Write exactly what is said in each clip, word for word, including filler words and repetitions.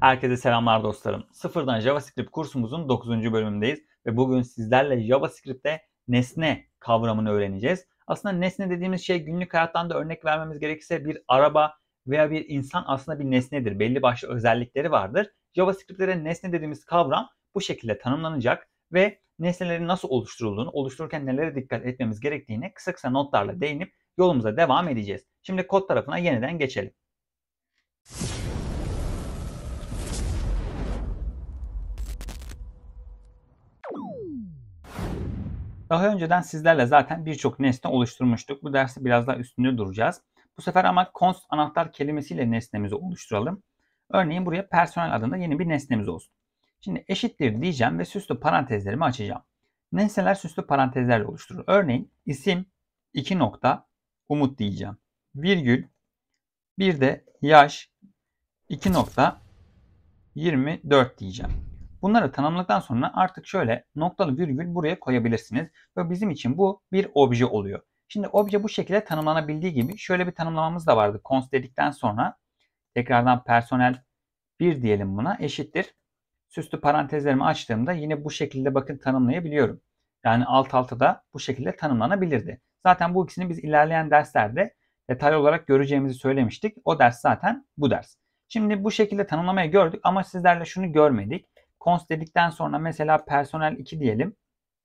Herkese selamlar dostlarım. Sıfırdan JavaScript kursumuzun dokuzuncu bölümündeyiz ve bugün sizlerle JavaScript'te nesne kavramını öğreneceğiz. Aslında nesne dediğimiz şey günlük hayattan da örnek vermemiz gerekirse bir araba veya bir insan aslında bir nesnedir. Belli başlı özellikleri vardır. JavaScript'te de nesne dediğimiz kavram bu şekilde tanımlanacak ve nesnelerin nasıl oluşturulduğunu, oluştururken nelere dikkat etmemiz gerektiğini kısa kısa notlarla değinip yolumuza devam edeceğiz. Şimdi kod tarafına yeniden geçelim. Daha önceden sizlerle zaten birçok nesne oluşturmuştuk. Bu derste biraz daha üstünde duracağız. Bu sefer ama const anahtar kelimesiyle nesnemizi oluşturalım. Örneğin buraya personel adında yeni bir nesnemiz olsun. Şimdi eşittir diyeceğim ve süslü parantezlerimi açacağım. Nesneler süslü parantezlerle oluşturulur. Örneğin isim iki nokta Umut diyeceğim. Virgül bir de yaş iki nokta yirmi dört diyeceğim. Bunları tanımladıktan sonra artık şöyle noktalı virgül buraya koyabilirsiniz. Ve bizim için bu bir obje oluyor. Şimdi obje bu şekilde tanımlanabildiği gibi şöyle bir tanımlamamız da vardı. Const dedikten sonra tekrardan personel bir diyelim buna eşittir. Süslü parantezlerimi açtığımda yine bu şekilde bakın tanımlayabiliyorum. Yani alt alta da bu şekilde tanımlanabilirdi. Zaten bu ikisini biz ilerleyen derslerde detaylı olarak göreceğimizi söylemiştik. O ders zaten bu ders. Şimdi bu şekilde tanımlamayı gördük ama sizlerle şunu görmedik. Const dedikten sonra mesela personel iki diyelim.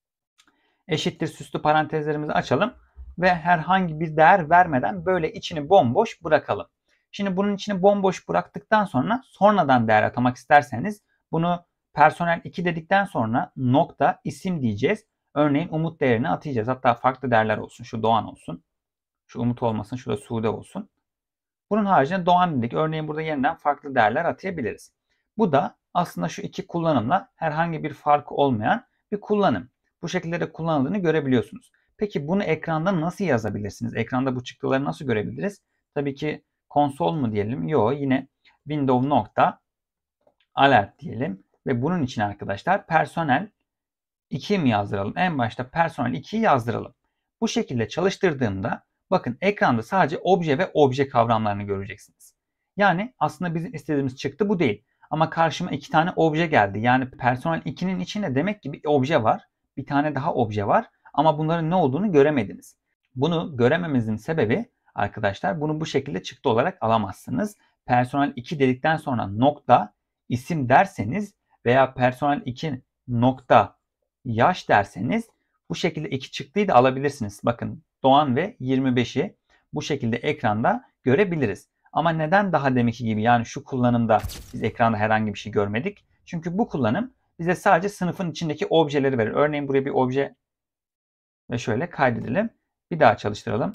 Eşittir süslü parantezlerimizi açalım ve herhangi bir değer vermeden böyle içini bomboş bırakalım. Şimdi bunun içini bomboş bıraktıktan sonra sonradan değer atamak isterseniz bunu personel iki dedikten sonra nokta isim diyeceğiz. Örneğin Umut değerini atayacağız. Hatta farklı değerler olsun. Şu Doğan olsun. Şu Umut olmasın. Şurada Sude olsun. Bunun haricinde Doğan dedik. Örneğin burada yeniden farklı değerler atayabiliriz. Bu da aslında şu iki kullanımla herhangi bir farkı olmayan bir kullanım. Bu şekilde de kullanıldığını görebiliyorsunuz. Peki bunu ekranda nasıl yazabilirsiniz? Ekranda bu çıktıları nasıl görebiliriz? Tabii ki konsol mu diyelim? Yok, yine window nokta alert diyelim. Ve bunun için arkadaşlar personel iki mi yazdıralım? En başta personel ikiyi yazdıralım. Bu şekilde çalıştırdığımda bakın ekranda sadece obje ve obje kavramlarını göreceksiniz. Yani aslında bizim istediğimiz çıktı bu değil. Ama karşıma iki tane obje geldi. Yani personel ikinin içinde demek ki bir obje var. Bir tane daha obje var. Ama bunların ne olduğunu göremediniz. Bunu görememizin sebebi arkadaşlar bunu bu şekilde çıktı olarak alamazsınız. Personel iki dedikten sonra nokta isim derseniz veya personel iki nokta yaş derseniz bu şekilde iki çıktıyı da alabilirsiniz. Bakın Doğan ve yirmi beşi bu şekilde ekranda görebiliriz. Ama neden daha deminki gibi yani şu kullanımda biz ekranda herhangi bir şey görmedik? Çünkü bu kullanım bize sadece sınıfın içindeki objeleri verir. Örneğin buraya bir obje ve şöyle kaydedelim. Bir daha çalıştıralım.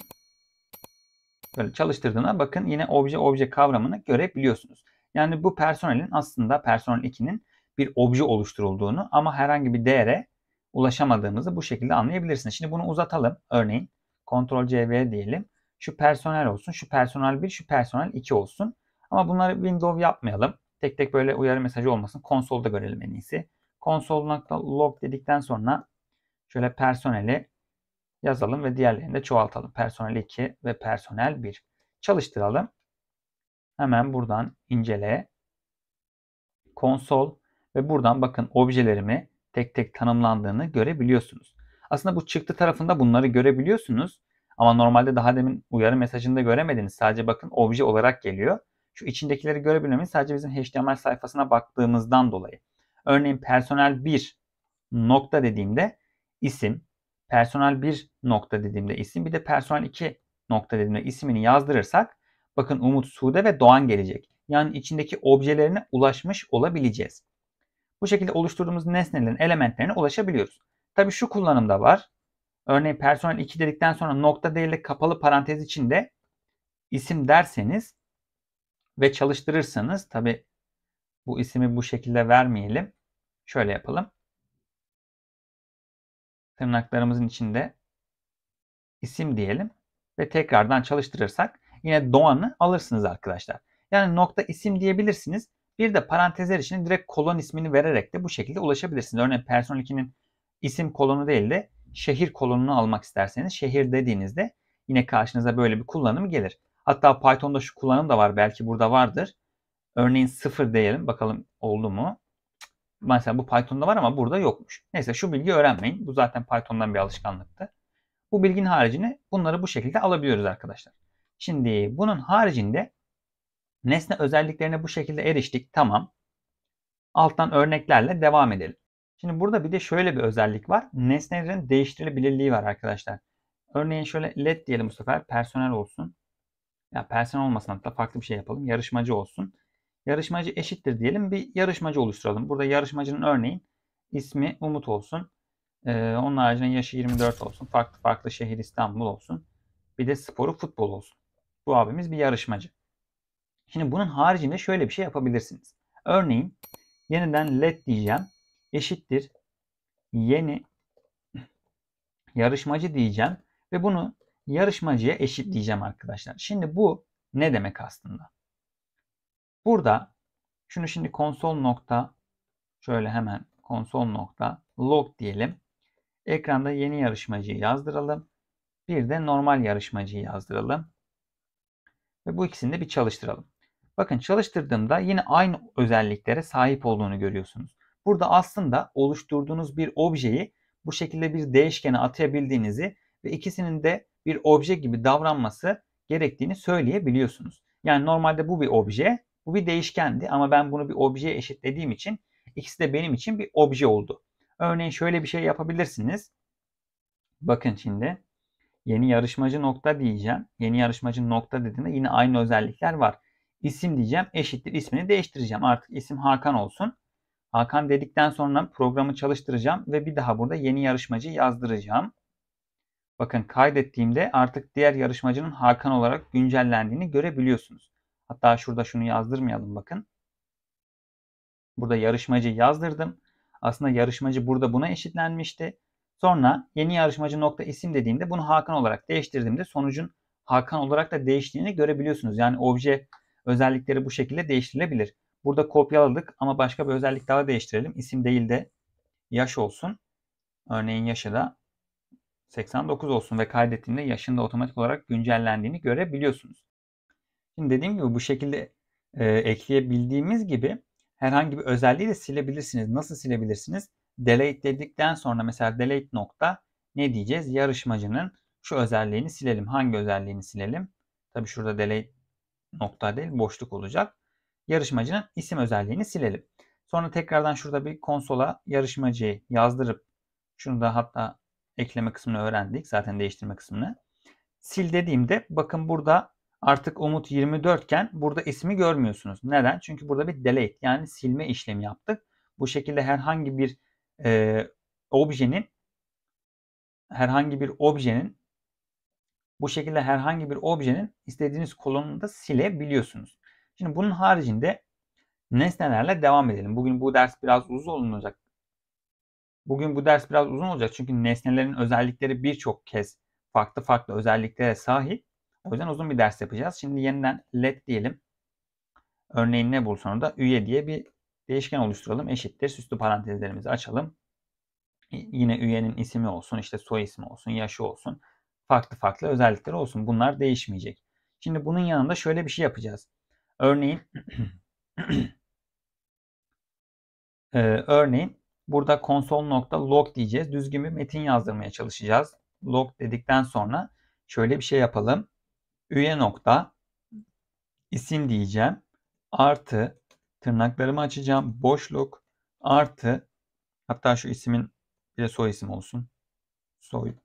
Böyle çalıştırdığına bakın yine obje obje kavramını görebiliyorsunuz. Yani bu personelin aslında personel ikinin bir obje oluşturulduğunu ama herhangi bir değere ulaşamadığımızı bu şekilde anlayabilirsiniz. Şimdi bunu uzatalım. Örneğin kontrol C V diyelim. Şu personel olsun, şu personel bir, şu personel iki olsun. Ama bunları window yapmayalım. Tek tek böyle uyarı mesajı olmasın. Konsolda görelim en iyisi. Console.log dedikten sonra şöyle personeli yazalım ve diğerlerini de çoğaltalım. Personel iki ve personel bir. Çalıştıralım. Hemen buradan incele. Konsol ve buradan bakın objelerimi tek tek tanımlandığını görebiliyorsunuz. Aslında bu çıktı tarafında bunları görebiliyorsunuz. Ama normalde daha demin uyarı mesajında göremediniz. Sadece bakın obje olarak geliyor. Şu içindekileri görebilmemiz sadece bizim H T M L sayfasına baktığımızdan dolayı. Örneğin personel bir nokta dediğimde isim, personel bir nokta dediğimde isim, bir de personel iki nokta dediğimde ismini yazdırırsak bakın Umut, Sude ve Doğan gelecek. Yani içindeki objelerine ulaşmış olabileceğiz. Bu şekilde oluşturduğumuz nesnelerin elementlerine ulaşabiliyoruz. Tabi şu kullanımda var. Örneğin personel iki dedikten sonra nokta değil de kapalı parantez içinde isim derseniz ve çalıştırırsanız tabi bu ismi bu şekilde vermeyelim. Şöyle yapalım. Tırnaklarımızın içinde isim diyelim ve tekrardan çalıştırırsak yine Doğan'ı alırsınız arkadaşlar. Yani nokta isim diyebilirsiniz. Bir de parantezler için direkt kolon ismini vererek de bu şekilde ulaşabilirsiniz. Örneğin personel ikinin isim kolonu değil de şehir kolonunu almak isterseniz şehir dediğinizde yine karşınıza böyle bir kullanım gelir. Hatta Python'da şu kullanım da var. Belki burada vardır. Örneğin sıfır diyelim. Bakalım oldu mu? Mesela bu Python'da var ama burada yokmuş. Neyse şu bilgiyi öğrenmeyin. Bu zaten Python'dan bir alışkanlıktı. Bu bilginin haricinde bunları bu şekilde alabiliyoruz arkadaşlar. Şimdi bunun haricinde nesne özelliklerine bu şekilde eriştik. Tamam. Alttan örneklerle devam edelim. Şimdi burada bir de şöyle bir özellik var. Nesnelerin değiştirilebilirliği var arkadaşlar. Örneğin şöyle let diyelim bu sefer. Personel olsun. Ya personel olmasın, hatta farklı bir şey yapalım. Yarışmacı olsun. Yarışmacı eşittir diyelim. Bir yarışmacı oluşturalım. Burada yarışmacının örneğin ismi Umut olsun. Ee, onun haricinde yaşı yirmi dört olsun. Farklı farklı şehir İstanbul olsun. Bir de sporu futbol olsun. Bu abimiz bir yarışmacı. Şimdi bunun haricinde şöyle bir şey yapabilirsiniz. Örneğin yeniden let diyeceğim. Eşittir yeni yarışmacı diyeceğim. Ve bunu yarışmacıya eşitleyeceğim arkadaşlar. Şimdi bu ne demek aslında? Burada şunu şimdi konsol nokta şöyle hemen konsol nokta log diyelim. Ekranda yeni yarışmacıyı yazdıralım. Bir de normal yarışmacıyı yazdıralım. Ve bu ikisini de bir çalıştıralım. Bakın çalıştırdığımda yine aynı özelliklere sahip olduğunu görüyorsunuz. Burada aslında oluşturduğunuz bir objeyi bu şekilde bir değişkene atayabildiğinizi ve ikisinin de bir obje gibi davranması gerektiğini söyleyebiliyorsunuz. Yani normalde bu bir obje, bu bir değişkendi ama ben bunu bir objeye eşitlediğim için ikisi de benim için bir obje oldu. Örneğin şöyle bir şey yapabilirsiniz. Bakın şimdi yeni yarışmacı nokta diyeceğim. Yeni yarışmacı nokta dediğimde yine aynı özellikler var. İsim diyeceğim, eşittir ismini değiştireceğim. Artık isim Hakan olsun. Hakan dedikten sonra programı çalıştıracağım ve bir daha burada yeni yarışmacı yazdıracağım. Bakın kaydettiğimde artık diğer yarışmacının Hakan olarak güncellendiğini görebiliyorsunuz. Hatta şurada şunu yazdırmayalım bakın. Burada yarışmacı yazdırdım. Aslında yarışmacı burada buna eşitlenmişti. Sonra yeni yarışmacı nokta isim dediğimde bunu Hakan olarak değiştirdiğimde sonucun Hakan olarak da değiştiğini görebiliyorsunuz. Yani obje özellikleri bu şekilde değiştirilebilir. Burada kopyaladık ama başka bir özellik daha değiştirelim. İsim değil de yaş olsun. Örneğin yaşı da seksen dokuz olsun ve kaydettiğimde yaşın da otomatik olarak güncellendiğini görebiliyorsunuz. Şimdi dediğim gibi bu şekilde e, ekleyebildiğimiz gibi herhangi bir özelliği de silebilirsiniz. Nasıl silebilirsiniz? Delete dedikten sonra mesela delete nokta ne diyeceğiz? Yarışmacının şu özelliğini silelim. Hangi özelliğini silelim? Tabii şurada delete nokta değil boşluk olacak. Yarışmacının isim özelliğini silelim. Sonra tekrardan şurada bir konsola yarışmacıyı yazdırıp şunu da hatta ekleme kısmını öğrendik. Zaten değiştirme kısmını. Sil dediğimde bakın burada artık Umut yirmi dört iken burada ismi görmüyorsunuz. Neden? Çünkü burada bir delete yani silme işlemi yaptık. Bu şekilde herhangi bir e, objenin herhangi bir objenin bu şekilde herhangi bir objenin istediğiniz kolonunu da silebiliyorsunuz. Şimdi bunun haricinde nesnelerle devam edelim. Bugün bu ders biraz uzun olacak. Bugün bu ders biraz uzun olacak çünkü nesnelerin özellikleri birçok kez farklı farklı özelliklere sahip. O yüzden uzun bir ders yapacağız. Şimdi yeniden let diyelim. Örneğin ne bulsun orada? Üye diye bir değişken oluşturalım. Eşittir. Süslü parantezlerimizi açalım. Yine üyenin ismi olsun, işte soy ismi olsun, yaşı olsun. Farklı farklı özellikleri olsun. Bunlar değişmeyecek. Şimdi bunun yanında şöyle bir şey yapacağız. Örneğin e, örneğin burada console.log diyeceğiz. Düzgün bir metin yazdırmaya çalışacağız. Log dedikten sonra şöyle bir şey yapalım. Üye nokta isim diyeceğim. Artı tırnaklarımı açacağım. Boşluk artı hatta şu ismin bir de soy isim olsun. Soy.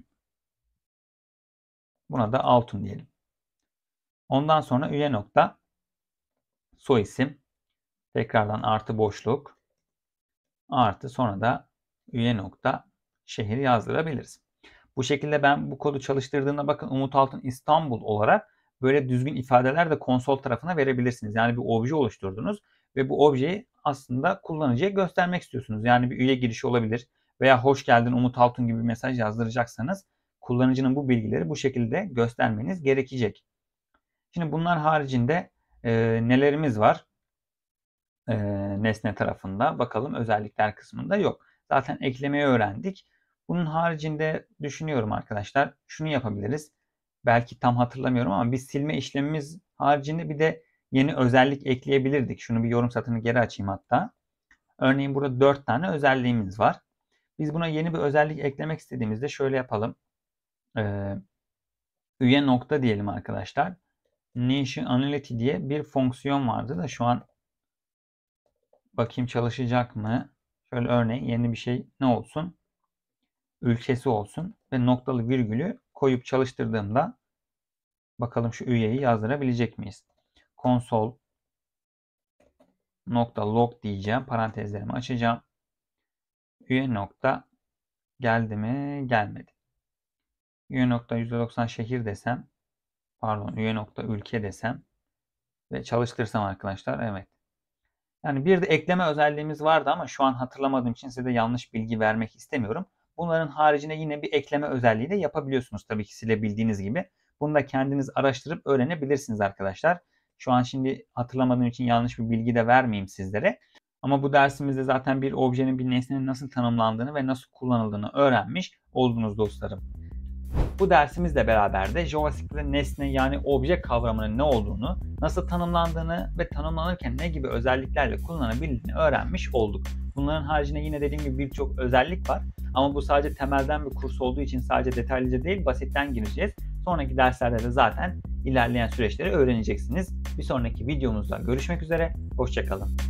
Buna da Altun diyelim. Ondan sonra üye nokta soy isim. Tekrardan artı boşluk. Artı sonra da üye nokta şehir yazdırabiliriz. Bu şekilde ben bu kodu çalıştırdığımda bakın Umut Altun İstanbul olarak böyle düzgün ifadeler de konsol tarafına verebilirsiniz. Yani bir obje oluşturdunuz ve bu objeyi aslında kullanıcıya göstermek istiyorsunuz. Yani bir üye girişi olabilir veya hoş geldin Umut Altun gibi bir mesaj yazdıracaksanız kullanıcının bu bilgileri bu şekilde göstermeniz gerekecek. Şimdi bunlar haricinde e, nelerimiz var? E, nesne tarafında bakalım özellikler kısmında yok. Zaten eklemeyi öğrendik. Bunun haricinde düşünüyorum arkadaşlar şunu yapabiliriz. Belki tam hatırlamıyorum ama bir silme işlemimiz haricinde bir de yeni özellik ekleyebilirdik. Şunu bir yorum satırını geri açayım hatta. Örneğin burada dört tane özelliğimiz var. Biz buna yeni bir özellik eklemek istediğimizde şöyle yapalım. Ee, üye nokta diyelim arkadaşlar. Nationality diye bir fonksiyon vardı da şu an bakayım çalışacak mı? Şöyle örneğin yeni bir şey ne olsun? Ülkesi olsun ve noktalı virgülü koyup çalıştırdığımda bakalım şu üyeyi yazdırabilecek miyiz? Console nokta log diyeceğim. Parantezlerimi açacağım. Üye nokta geldi mi? Gelmedi. Üye nokta yüzde doksan şehir desem, pardon üye nokta ülke desem ve çalıştırsam arkadaşlar, evet. Yani bir de ekleme özelliğimiz vardı ama şu an hatırlamadığım için size de yanlış bilgi vermek istemiyorum. Bunların haricinde yine bir ekleme özelliği de yapabiliyorsunuz tabii ki silebildiğiniz gibi. Bunu da kendiniz araştırıp öğrenebilirsiniz arkadaşlar. Şu an şimdi hatırlamadığım için yanlış bir bilgi de vermeyeyim sizlere. Ama bu dersimizde zaten bir objenin, bir nesnenin nasıl tanımlandığını ve nasıl kullanıldığını öğrenmiş oldunuz dostlarım. Bu dersimizle beraber de JavaScript'te nesne yani obje kavramının ne olduğunu, nasıl tanımlandığını ve tanımlanırken ne gibi özelliklerle kullanabildiğini öğrenmiş olduk. Bunların haricinde yine dediğim gibi birçok özellik var. Ama bu sadece temelden bir kurs olduğu için sadece detaylıca değil basitten gireceğiz. Sonraki derslerde de zaten ilerleyen süreçleri öğreneceksiniz. Bir sonraki videomuzda görüşmek üzere. Hoşça kalın.